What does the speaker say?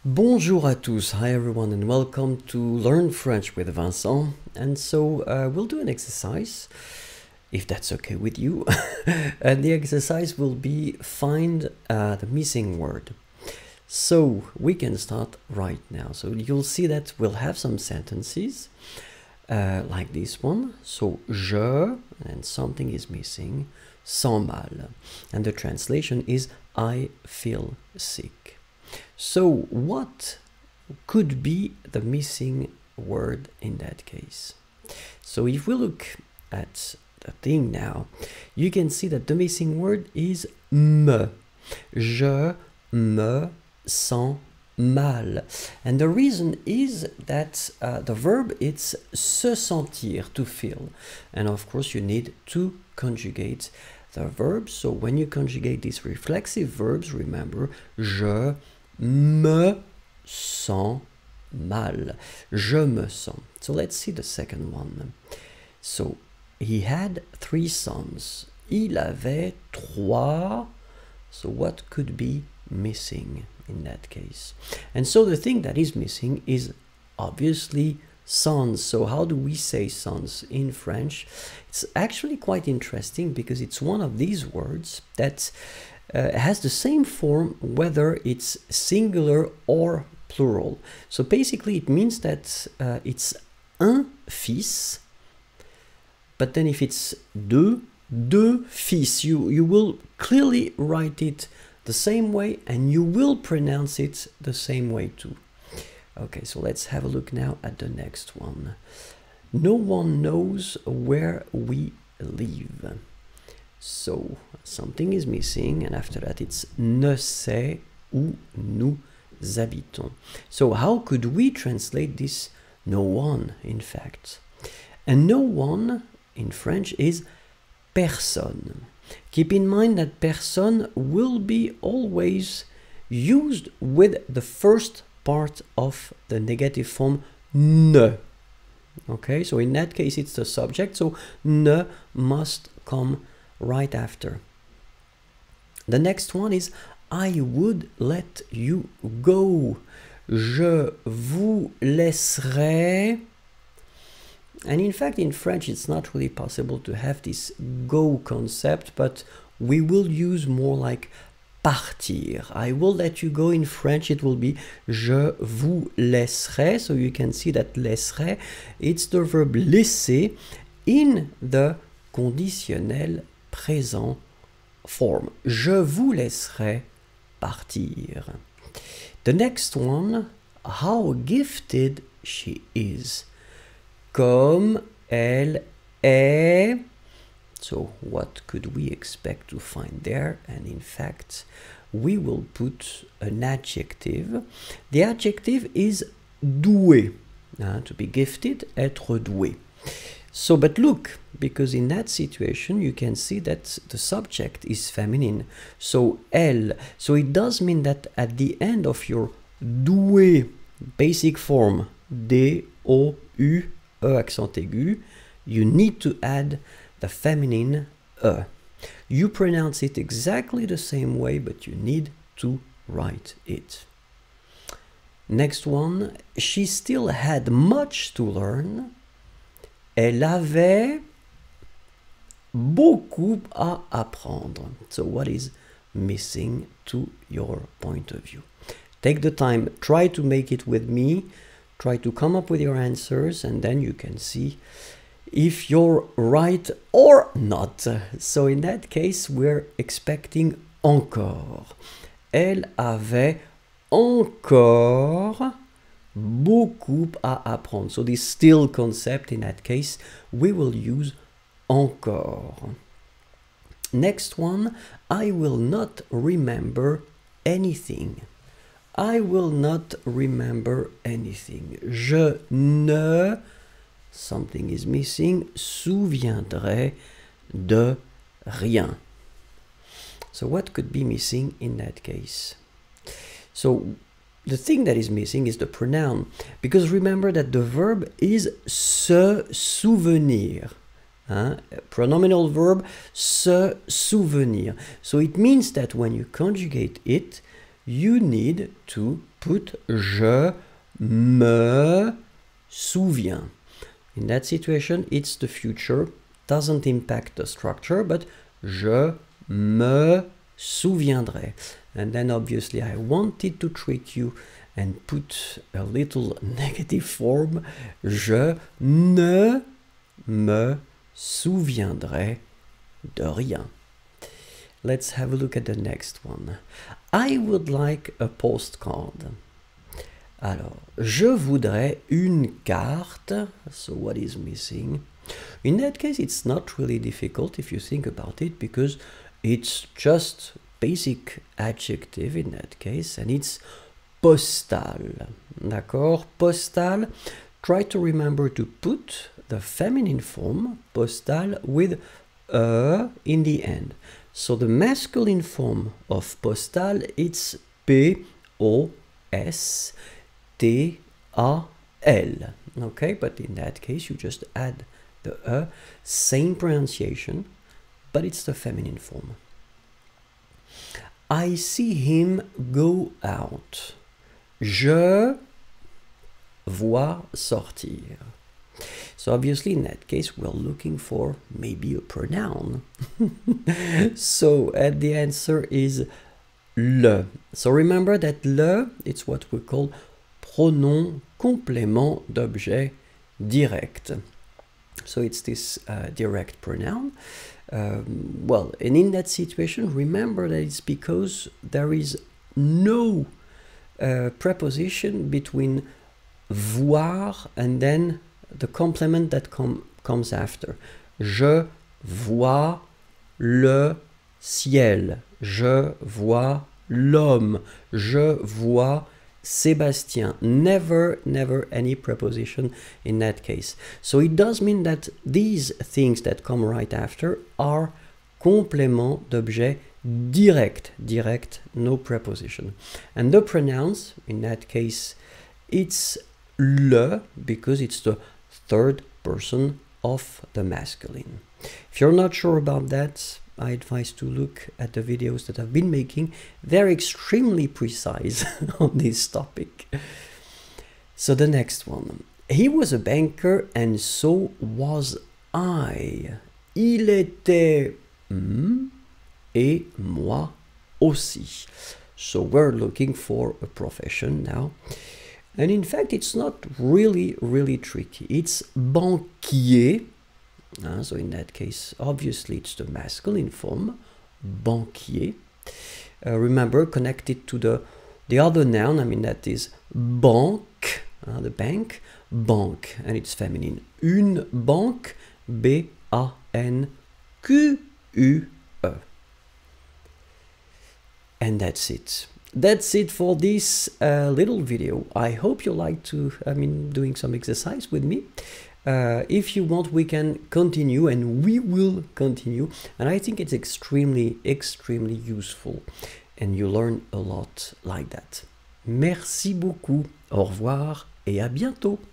Bonjour à tous, hi everyone, and welcome to Learn French with Vincent. And so we'll do an exercise, if that's okay with you. And the exercise will be find the missing word. So we can start right now. So you'll see that we'll have some sentences like this one. So je, and something is missing, sens mal. And the translation is I feel sick. So what could be the missing word in that case? So if we look at the thing now, you can see that the missing word is me. Je me sens mal. And the reason is that the verb it's se sentir, to feel. And of course you need to conjugate the verb. So when you conjugate these reflexive verbs, remember, je me sens mal. Je me sens. So let's see the second one. So he had 3 sons. Il avait 3. So what could be missing in that case? And so the thing that is missing is obviously sons. So how do we say sons in French? It's actually quite interesting because it's one of these words that has the same form whether it's singular or plural. So basically it means that it's un fils, but then if it's deux fils, you will clearly write it the same way and you will pronounce it the same way too. Okay, so let's have a look now at the next one. No one knows where we live. So something is missing, and after that it's ne sait où nous habitons. So how could we translate this no one, in fact? And no one in French is personne. Keep in mind that personne will be always used with the first part of the negative form ne. Okay, so in that case it's the subject, so ne must come right after. The next one is I would let you go. Je vous laisserai. And in fact in French it's not really possible to have this go concept, but we will use more like partir. I will let you go in French, it will be je vous laisserai. So you can see that laisserai, it's the verb laisser in the conditionnel présent form. Je vous laisserai partir. The next one, how gifted she is. Comme elle est. So what could we expect to find there? And in fact, we will put an adjective. The adjective is doué. To be gifted, être doué. So, but look, because in that situation, you can see that the subject is feminine. So, elle. So it does mean that at the end of your doué basic form, D-O-U, E accent aigu, you need to add the feminine E. You pronounce it exactly the same way, but you need to write it. Next one, she still had much to learn. Elle avait beaucoup à apprendre. So what is missing to your point of view? Take the time, try to make it with me, try to come up with your answers, and then you can see if you're right or not. So in that case, we're expecting encore. Elle avait encore beaucoup à apprendre. So this still concept, in that case, we will use encore. Next one, I will not remember anything. I will not remember anything. Je ne, something is missing, souviendrai de rien. So what could be missing in that case? So the thing that is missing is the pronoun, because remember that the verb is se souvenir. Pronominal verb, se souvenir. So it means that when you conjugate it, you need to put je me souviens. In that situation, it's the future, doesn't impact the structure, but je me souviendrai. And then obviously I wanted to trick you and put a little negative form. Je ne me souviendrai de rien. Let's have a look at the next one. I would like a postcard. Alors, je voudrais une carte. So what is missing? In that case, it's not really difficult if you think about it, because it's just basic adjective in that case, and it's postal. D'accord? Postal. Try to remember to put the feminine form, postal, with in the end. So the masculine form of postal, it's P-O-S-T-A-L. Okay, but in that case, you just add the same pronunciation, but it's the feminine form. I see him go out. Je vois sortir. So obviously in that case we're looking for maybe a pronoun. So the answer is le. So remember that le, it's what we call pronom complément d'objet direct. So it's this direct pronoun. Well, and in that situation, remember that it's because there is no preposition between voir and then the complement that comes after. Je vois le ciel. Je vois l'homme. Je vois Sébastien. Never any preposition in that case. So it does mean that these things that come right after are complément d'objet direct. Direct, no preposition. And the pronouns, in that case, it's le, because it's the third person of the masculine. If you're not sure about that, I advise to look at the videos that I've been making. They're extremely precise on this topic. So the next one. He was a banker and so was I. Il était et moi aussi. So we're looking for a profession now. And in fact, it's not really tricky. It's banquier. So in that case, obviously it's the masculine form, banquier. Remember, connected to the other noun, I mean that is banque, the bank, banque, and it's feminine. Une banque, B-A-N-Q-U-E. And that's it. That's it for this little video. I hope you like to, doing some exercise with me. If you want, we can continue, and we will continue. And I think it's extremely useful. And you learn a lot like that. Merci beaucoup. Au revoir et à bientôt.